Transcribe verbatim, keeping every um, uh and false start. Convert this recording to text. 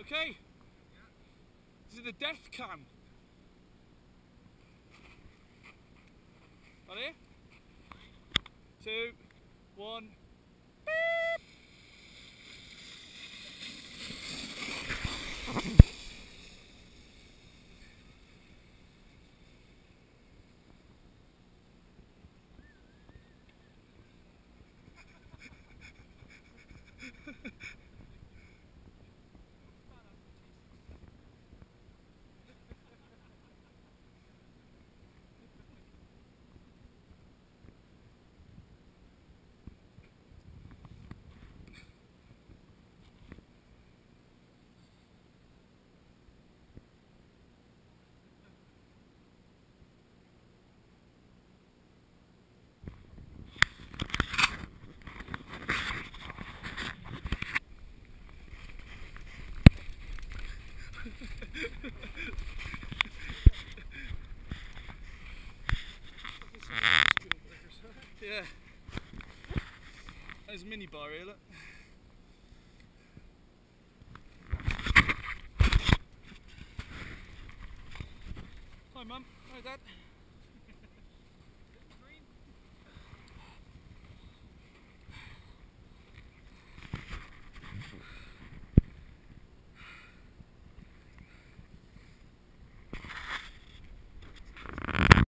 Okay. This is the death cam. Ready? Two, one. Yeah. There's a mini bar here, look. Hi Mum, hi Dad.